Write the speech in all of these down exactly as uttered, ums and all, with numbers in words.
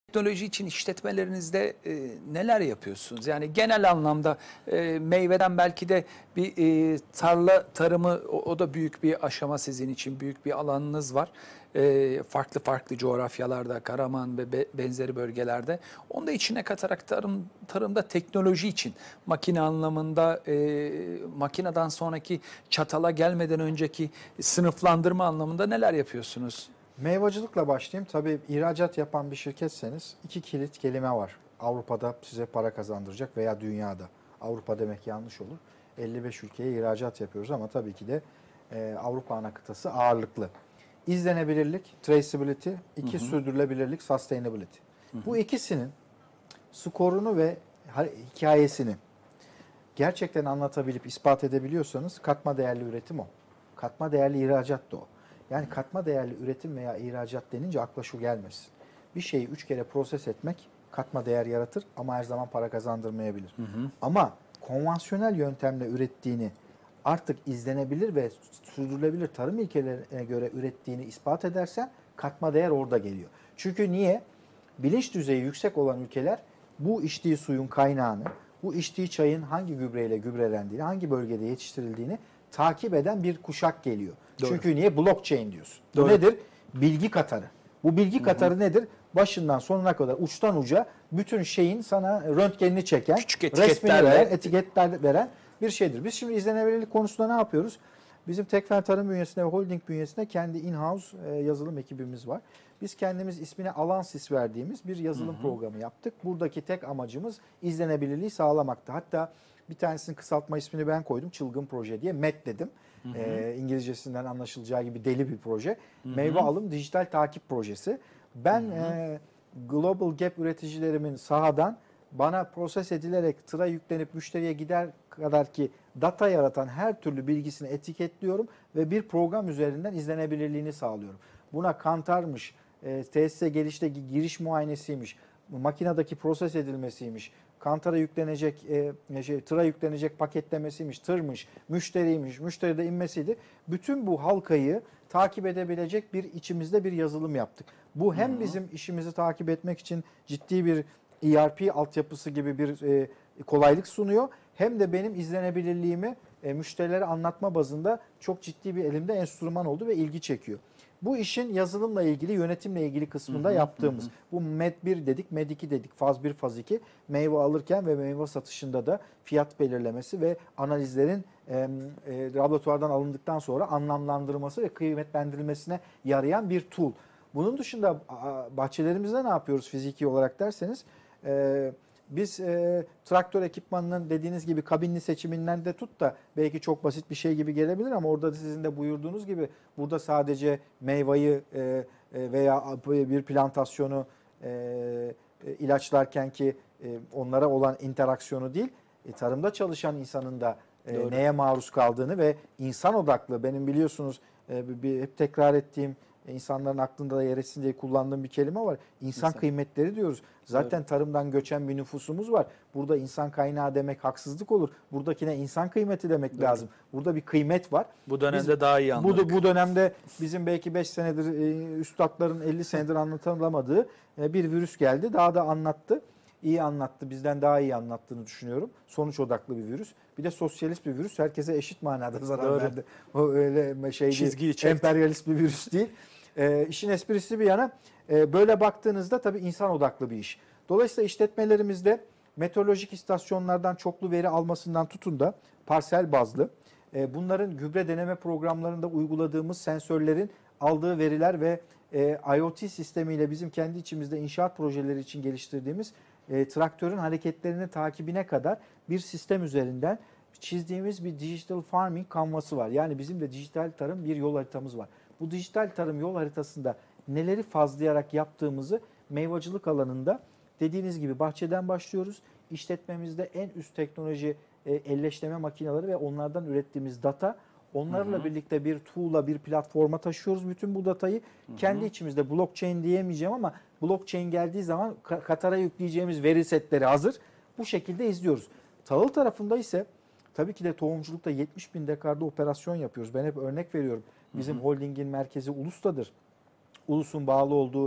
Teknoloji için işletmelerinizde e, neler yapıyorsunuz? Yani genel anlamda e, meyveden belki de bir e, tarla tarımı o, o da büyük bir aşama sizin için, büyük bir alanınız var. E, farklı farklı coğrafyalarda, Karaman ve be, benzeri bölgelerde. Onu da içine katarak tarım tarımda teknoloji için makine anlamında e, makineden sonraki çatala gelmeden önceki sınıflandırma anlamında neler yapıyorsunuz? Meyvacılıkla başlayayım. Tabii ihracat yapan bir şirketseniz iki kilit kelime var. Avrupa'da size para kazandıracak veya dünyada. Avrupa demek yanlış olur. elli beş ülkeye ihracat yapıyoruz ama tabii ki de e, Avrupa ana kıtası ağırlıklı. İzlenebilirlik, traceability, iki hı hı. sürdürülebilirlik, sustainability. Hı hı. Bu ikisinin skorunu ve hikayesini gerçekten anlatabilip ispat edebiliyorsanız katma değerli üretim o. Katma değerli ihracat da o. Yani katma değerli üretim veya ihracat denince akla şu gelmesin. Bir şeyi üç kere proses etmek katma değer yaratır ama her zaman para kazandırmayabilir. Hı hı. Ama konvansiyonel yöntemle ürettiğini artık izlenebilir ve sürdürülebilir tarım ilkelerine göre ürettiğini ispat edersen katma değer orada geliyor. Çünkü niye? Bilinç düzeyi yüksek olan ülkeler bu içtiği suyun kaynağını, bu içtiği çayın hangi gübreyle gübrelendiğini, hangi bölgede yetiştirildiğini takip eden bir kuşak geliyor. Doğru. Çünkü niye? Blockchain diyorsun. Doğru. Bu nedir? Bilgi katarı. Bu bilgi katarı Hı-hı. nedir? Başından sonuna kadar uçtan uca bütün şeyin sana röntgenini çeken, resmini veren, etiketler veren bir şeydir. Biz şimdi izlenebilirlik konusunda ne yapıyoruz? Bizim Tekfen Tarım bünyesinde ve Holding bünyesinde kendi in-house yazılım ekibimiz var. Biz kendimiz ismine Alansis verdiğimiz bir yazılım Hı-hı. programı yaptık. Buradaki tek amacımız izlenebilirliği sağlamaktı. Hatta bir tanesinin kısaltma ismini ben koydum. Çılgın Proje diye. M E T dedim. Hı hı. E, İngilizcesinden anlaşılacağı gibi deli bir proje. Hı hı. Meyve alım dijital takip projesi. Ben hı hı. E, Global Gap üreticilerimin sahadan bana proses edilerek tıra yüklenip müşteriye gider kadar ki data yaratan her türlü bilgisini etiketliyorum ve bir program üzerinden izlenebilirliğini sağlıyorum. Buna kantarmış, e, tesise gelişte giriş muayenesiymiş, makinedeki proses edilmesiymiş, kantara yüklenecek, e, şey, tıra yüklenecek paketlemesiymiş, tırmış, müşteriymiş, müşteride inmesiydi. Bütün bu halkayı takip edebilecek bir içimizde bir yazılım yaptık. Bu hem Hı-hı. bizim işimizi takip etmek için ciddi bir E R P altyapısı gibi bir e, kolaylık sunuyor. Hem de benim izlenebilirliğimi e, müşterilere anlatma bazında çok ciddi bir elimde enstrüman oldu ve ilgi çekiyor. Bu işin yazılımla ilgili, yönetimle ilgili kısmında hı hı, yaptığımız. Hı. Bu M E D bir dedik, M E D iki dedik, faz bir, faz iki. Meyve alırken ve meyve satışında da fiyat belirlemesi ve analizlerin e, e, laboratuvardan alındıktan sonra anlamlandırılması ve kıymetlendirilmesine yarayan bir tool. Bunun dışında bahçelerimizde ne yapıyoruz fiziki olarak derseniz, e, biz e, traktör ekipmanının dediğiniz gibi kabinli seçiminden de tut da belki çok basit bir şey gibi gelebilir ama orada da sizin de buyurduğunuz gibi burada sadece meyveyi e, veya bir plantasyonu e, ilaçlarken ki e, onlara olan interaksiyonu değil, e, tarımda çalışan insanın da e, neye maruz kaldığını ve insan odaklı, benim biliyorsunuz e, bir, hep tekrar ettiğim, İnsanların aklında da yer etsin diye kullandığım bir kelime var. İnsan, İnsan. kıymetleri diyoruz. Zaten evet. tarımdan göçen bir nüfusumuz var. Burada insan kaynağı demek haksızlık olur. Buradakine insan kıymeti demek Doğru. lazım. Burada bir kıymet var. Bu dönemde Biz, daha iyi anladık. Bu, bu dönemde bizim belki beş senedir üstadların elli senedir anlatılamadığı bir virüs geldi. Daha da anlattı. İyi anlattı. Bizden daha iyi anlattığını düşünüyorum. Sonuç odaklı bir virüs. Bir de sosyalist bir virüs. Herkese eşit manada zarar Doğru. verdi. O öyle şey değil, emperyalist bir virüs değil. E, işin esprisi bir yana e, böyle baktığınızda tabii insan odaklı bir iş. Dolayısıyla işletmelerimizde meteorolojik istasyonlardan çoklu veri almasından tutun da parsel bazlı e, bunların gübre deneme programlarında uyguladığımız sensörlerin aldığı veriler ve e, IoT sistemiyle bizim kendi içimizde inşaat projeleri için geliştirdiğimiz e, traktörün hareketlerini takibine kadar bir sistem üzerinden çizdiğimiz bir digital farming kanvası var. Yani bizim de dijital tarım bir yol haritamız var. Bu dijital tarım yol haritasında neleri fazlayarak yaptığımızı meyvacılık alanında dediğiniz gibi bahçeden başlıyoruz. İşletmemizde en üst teknoloji e, elleştirme makineleri ve onlardan ürettiğimiz data, onlarla hı hı. birlikte bir tool'a, bir platforma taşıyoruz bütün bu datayı. Hı hı. Kendi içimizde blockchain diyemeyeceğim ama blockchain geldiği zaman Katar'a yükleyeceğimiz veri setleri hazır. Bu şekilde izliyoruz. Tahıl tarafında ise tabii ki de tohumculukta yetmiş bin dekarda operasyon yapıyoruz. Ben hep örnek veriyorum. Bizim hı hı. holdingin merkezi Ulus'tadır. Ulus'un bağlı olduğu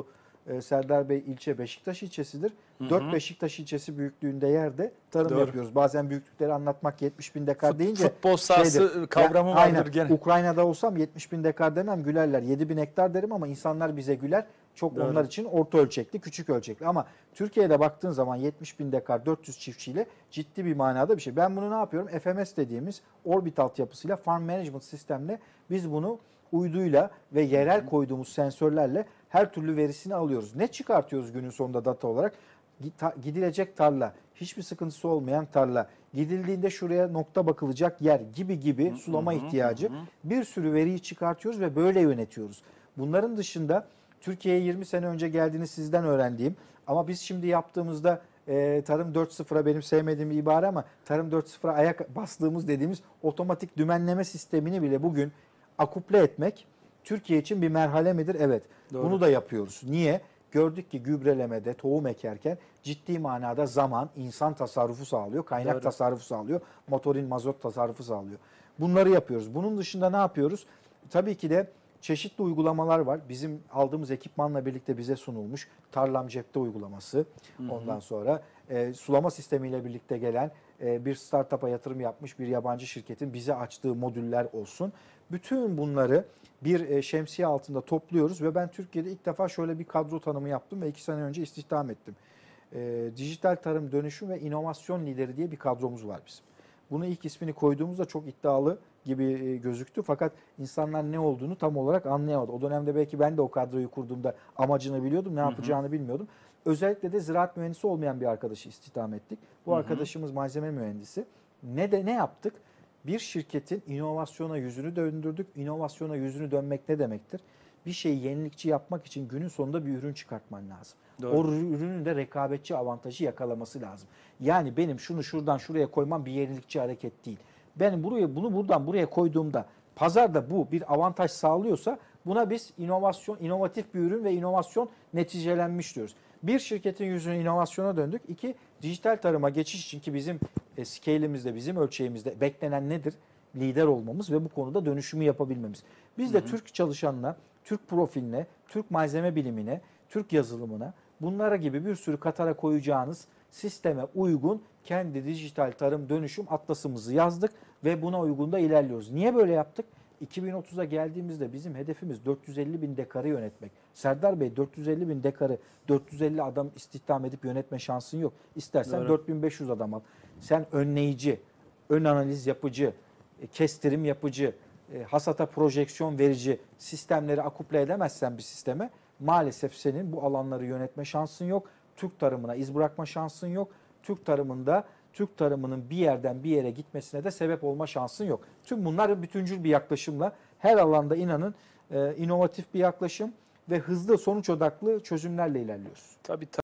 e, Serdar Bey ilçe Beşiktaş ilçesidir. Dört Beşiktaş ilçesi büyüklüğünde yerde tarım Doğru. yapıyoruz. Bazen büyüklükleri anlatmak yetmiş bin dekar Fut- deyince futbol sahası şeydir. kavramı Ya, vardır aynen. gene. Ukrayna'da olsam yetmiş bin dekar demem, gülerler. yedi bin hektar derim ama insanlar bize güler. Çok Doğru. onlar için orta ölçekli, küçük ölçekli. Ama Türkiye'de baktığın zaman yetmiş bin dekar dört yüz çiftçiyle ciddi bir manada bir şey. Ben bunu ne yapıyorum? F M S dediğimiz orbit altyapısıyla, farm management sistemle biz bunu uyduyla ve yerel koyduğumuz sensörlerle her türlü verisini alıyoruz. Ne çıkartıyoruz günün sonunda data olarak? Gidilecek tarla, hiçbir sıkıntısı olmayan tarla, gidildiğinde şuraya nokta bakılacak yer gibi gibi sulama ihtiyacı, bir sürü veriyi çıkartıyoruz ve böyle yönetiyoruz. Bunların dışında Türkiye'ye yirmi sene önce geldiğini sizden öğrendiğim ama biz şimdi yaptığımızda e, Tarım dört nokta sıfıra benim sevmediğim bir ibare ama Tarım dört nokta sıfıra ayak bastığımız dediğimiz otomatik dümenleme sistemini bile bugün akuple etmek Türkiye için bir merhale midir? Evet. Doğru. Bunu da yapıyoruz. Niye? Gördük ki gübrelemede, tohum ekerken ciddi manada zaman, insan tasarrufu sağlıyor, kaynak Doğru. tasarrufu sağlıyor, motorin mazot tasarrufu sağlıyor. Bunları yapıyoruz. Bunun dışında ne yapıyoruz? Tabii ki de çeşitli uygulamalar var. Bizim aldığımız ekipmanla birlikte bize sunulmuş Tarlam Cepte uygulaması. Hı hı. Ondan sonra e, sulama sistemiyle birlikte gelen e, bir startup'a yatırım yapmış bir yabancı şirketin bize açtığı modüller olsun. Bütün bunları bir e, şemsiye altında topluyoruz ve ben Türkiye'de ilk defa şöyle bir kadro tanımı yaptım ve iki sene önce istihdam ettim. E, Dijital Tarım Dönüşüm ve İnovasyon Lideri diye bir kadromuz var bizim. Bunu ilk ismini koyduğumuzda çok iddialı gibi gözüktü fakat insanlar ne olduğunu tam olarak anlayamadı. O dönemde belki ben de o kadroyu kurduğumda amacını biliyordum, ne yapacağını hı hı. bilmiyordum. Özellikle de ziraat mühendisi olmayan bir arkadaşı istihdam ettik. Bu hı hı. arkadaşımız malzeme mühendisi. Ne de ne yaptık? Bir şirketin inovasyona yüzünü döndürdük. İnovasyona yüzünü dönmek ne demektir? Bir şeyi yenilikçi yapmak için günün sonunda bir ürün çıkartman lazım. Doğru. O ürünün de rekabetçi avantajı yakalaması lazım. Yani benim şunu şuradan şuraya koymam bir yenilikçi hareket değil. Ben buraya bunu buradan buraya koyduğumda pazarda bu bir avantaj sağlıyorsa buna biz inovasyon, inovatif bir ürün ve inovasyon neticelenmiş diyoruz. Bir, şirketin yüzünü inovasyona döndük. İki, dijital tarıma geçiş için ki bizim e, scale'imizde, bizim ölçeğimizde beklenen nedir? Lider olmamız ve bu konuda dönüşümü yapabilmemiz. Biz de hı hı. Türk çalışanına, Türk profiline, Türk malzeme bilimine, Türk yazılımına, bunlara gibi bir sürü katara koyacağınız sisteme uygun kendi dijital tarım dönüşüm atlasımızı yazdık ve buna uygun da ilerliyoruz. Niye böyle yaptık? iki bin otuza geldiğimizde bizim hedefimiz dört yüz elli bin dekarı yönetmek. Serdar Bey, dört yüz elli bin dekarı dört yüz elli adam istihdam edip yönetme şansın yok. İstersen Doğru. dört bin beş yüz adam al. Sen önleyici, ön analiz yapıcı, kestirim yapıcı, hasata projeksiyon verici sistemleri akuple edemezsen bir sisteme maalesef senin bu alanları yönetme şansın yok. Türk tarımına iz bırakma şansın yok. Türk tarımında Türk tarımının bir yerden bir yere gitmesine de sebep olma şansın yok. Tüm bunlar bütüncül bir yaklaşımla her alanda inanın e, inovatif bir yaklaşım ve hızlı sonuç odaklı çözümlerle ilerliyoruz. Tabii.